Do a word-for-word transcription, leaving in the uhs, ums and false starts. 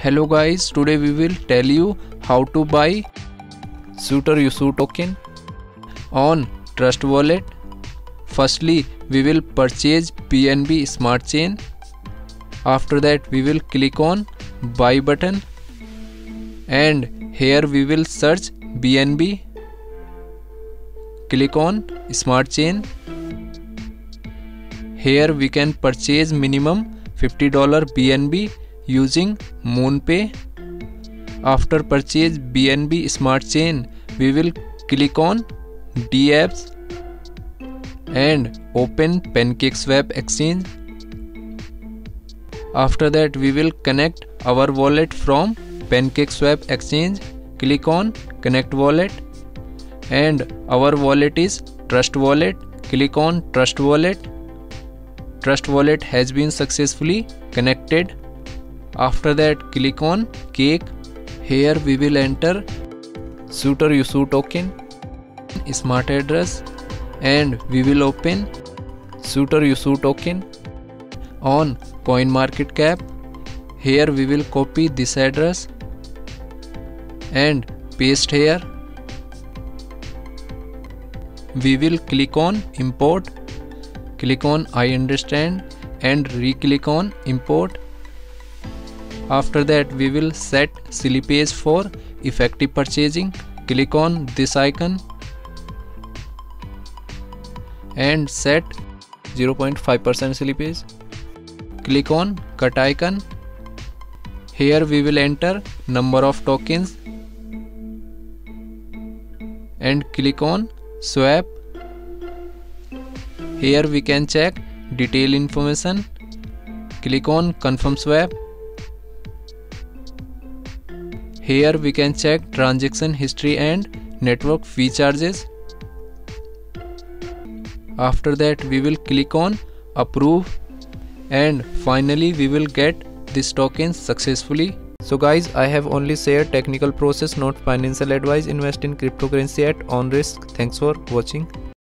Hello guys, today we will tell you how to buy suterusu token on Trust Wallet. Firstly, we will purchase P N B Smart Chain. After that, we will click on buy button and here we will search B N B. Click on Smart Chain. Here we can purchase minimum fifty dollars B N B using MoonPay. After purchase B N B Smart Chain, we will click on D apps and open PancakeSwap exchange. After that, we will connect our wallet from PancakeSwap exchange. Click on connect wallet and our wallet is Trust Wallet. Click on Trust Wallet. Trust Wallet has been successfully connected. After that, click on Cake. Here we will enter suterusu token, smart address, and we will open suterusu token on CoinMarketCap. Here we will copy this address and paste here. We will click on import. Click on I understand and re-click on import. After that, we will set slippage for effective purchasing. Click on this icon and set zero point five percent slippage. Click on cut icon. Here we will enter number of tokens and click on swap. Here we can check detail information. Click on confirm swap. Here we can check transaction history and network fee charges. After that, we will click on approve and finally we will get this token successfully. So guys, I have only shared technical process, not financial advice. Invest in cryptocurrency at own risk. Thanks for watching.